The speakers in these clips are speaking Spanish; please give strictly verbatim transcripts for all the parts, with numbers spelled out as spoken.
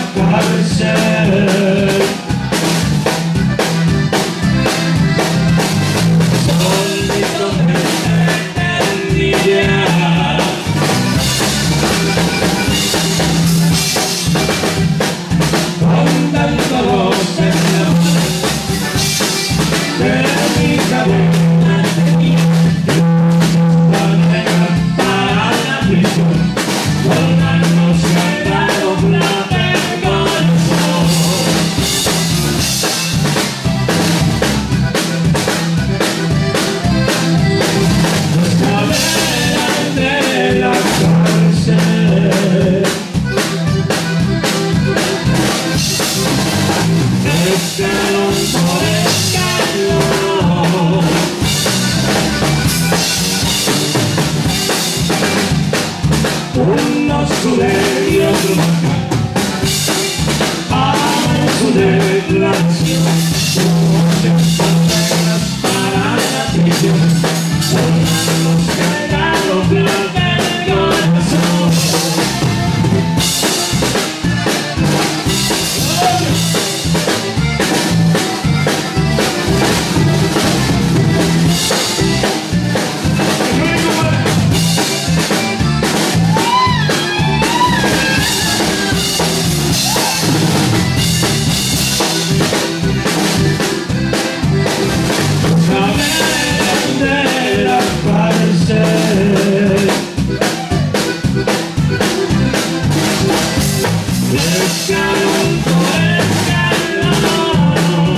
cárcel. Solito de eternidad, con tanto voz en la mano, pero mi cabeza tenía la negra para la prisión, con manos cerrados la del corazón. Los cadenas de la cárcel, escalón por escalón, uno sube y otro baja, hagan su declaración, muchas reglas para la prisión, son manos cargados la del corazón. Escalón por escalón,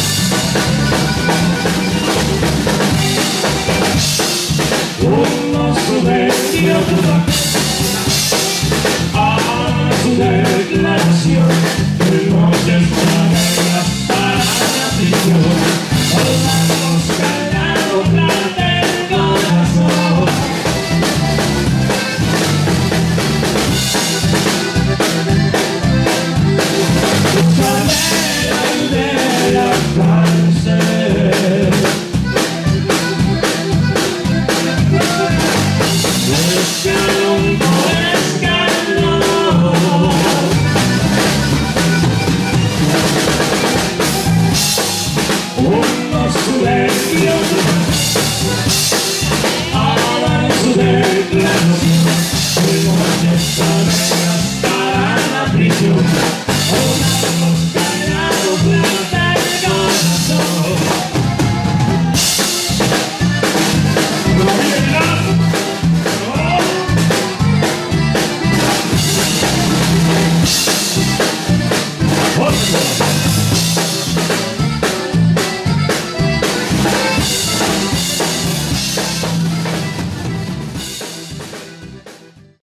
uno sube y otro baja, hagan su declaración, de noches negras para la prisión, soldados cargados la del corazón. Escalón por escalón, uno sube y otro baja, hagan su declaración.